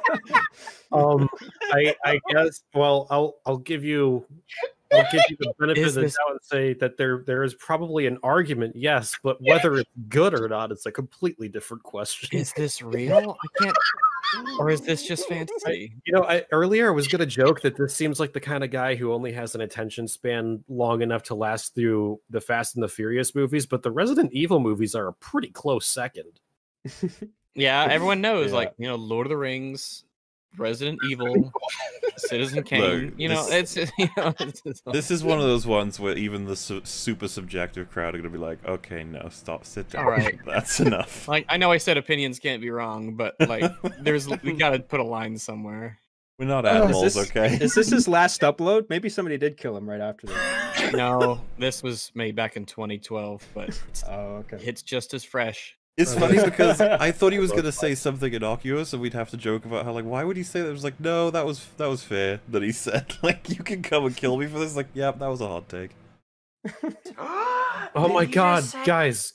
S5: I guess. Well, I'll give you the benefit of the doubt and say that there is probably an argument, yes, but whether it's good or not, it's a completely different question.
S2: Is this real? I can't. Or is this just fantasy?
S5: Earlier I was going to joke that this seems like the kind of guy who only has an attention span long enough to last through the Fast and the Furious movies, but the Resident Evil movies are a pretty close second.
S2: Yeah, everyone knows, Lord of the Rings, Resident Evil, Citizen Kane.
S1: Look, this is one of those ones where even the super subjective crowd are going to be like, okay, no, stop, sit down.
S2: All right,
S1: that's enough.
S2: Like, I know I said opinions can't be wrong, but like, we got to put a line somewhere.
S1: We're not animals, okay?
S9: Is this his last upload? Maybe somebody did kill him right after that.
S2: No, this was made back in 2012, but
S9: okay,
S2: it's just as fresh.
S1: It's funny because I thought he was going to say something innocuous, and we'd have to joke about how, like, why would he say that? It was like, no, that was fair that he said. Like, you can come and kill me for this. Like, yep, that was a hot take.
S5: Oh my god, guys.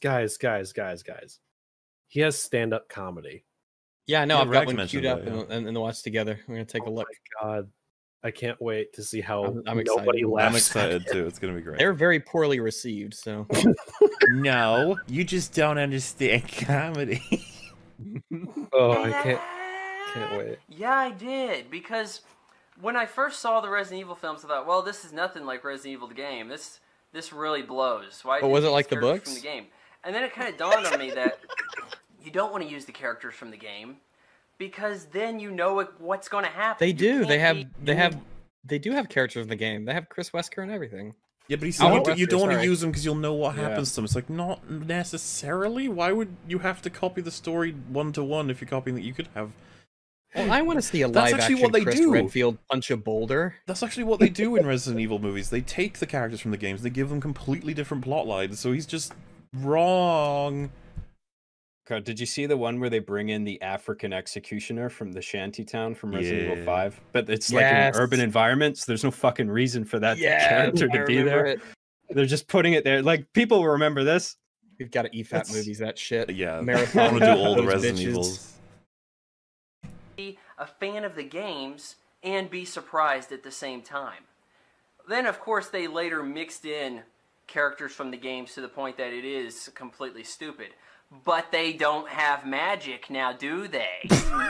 S5: He has stand-up comedy.
S2: Yeah, no,
S1: Yeah,
S2: I've got
S1: Rex
S2: one queued up
S1: mentioned
S2: and watch together. We're gonna take a look.
S5: Oh my god, I can't wait to see how
S2: I'm
S5: nobody laughs.
S1: I'm excited too. It's gonna be great.
S2: They're very poorly received, so.
S10: No, you just don't understand comedy.
S5: Oh, I can't wait.
S6: Yeah, I did, because when I first saw the Resident Evil films, I thought, well, this is nothing like Resident Evil the game. This really blows. Why?
S2: But was it like the books?
S6: From the game? And then it kind of dawned on me that you don't want to use the characters from the game, because then you know what's going to happen.
S2: They do. They do have characters in the game. They have Chris Wesker and everything.
S1: Yeah, but you don't want to use them because you'll know what happens to them. It's like, not necessarily. Why would you have to copy the story one-to-one if you're copying that? You could have...
S2: Well, I want to see a live-action Chris Redfield punch a boulder.
S1: That's actually what they do in Resident Evil movies. They take the characters from the games, they give them completely different plot lines, so he's just wrong.
S9: God, did you see the one where they bring in the African executioner from the shantytown from Resident Evil 5? But it's like in urban environments. There's no fucking reason for that character to be there. They're just putting it there. Like, people will remember this.
S2: We've got to EFAP movies, that shit.
S1: Yeah,
S2: Marathon.
S1: I want to do all the Resident Evils.
S6: Be a fan of the games and be surprised at the same time. Then, of course, they later mixed in characters from the games to the point that it is completely stupid. But they don't have magic now, do they?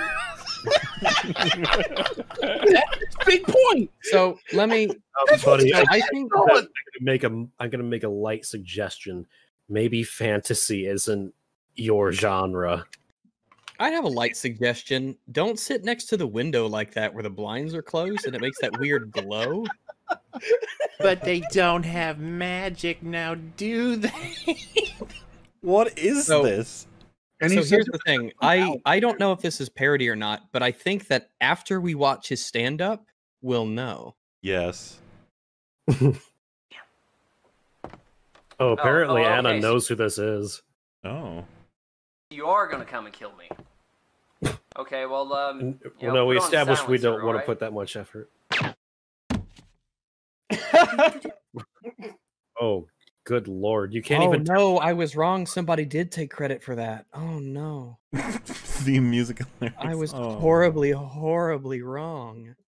S2: Big point. So let me,
S5: buddy.
S2: I think
S5: I'm gonna make a light suggestion. Maybe fantasy isn't your genre.
S2: I have a light suggestion. Don't sit next to the window like that, where the blinds are closed and it makes that weird glow.
S10: But they don't have magic now, do they?
S1: What is this?
S2: And so here's the thing. I don't know if this is parody or not, but I think that after we watch his stand-up, we'll know.
S1: Yes.
S5: Oh, apparently
S6: okay,
S5: Anna knows who this is.
S1: Oh.
S6: You are going to come and kill me. Okay, well,
S5: no, we established we don't want to put that much effort. Oh, good lord. You can't even...
S2: No, I was wrong. Somebody did take credit for that. Oh, no.
S1: Theme music.
S2: I was horribly, horribly wrong.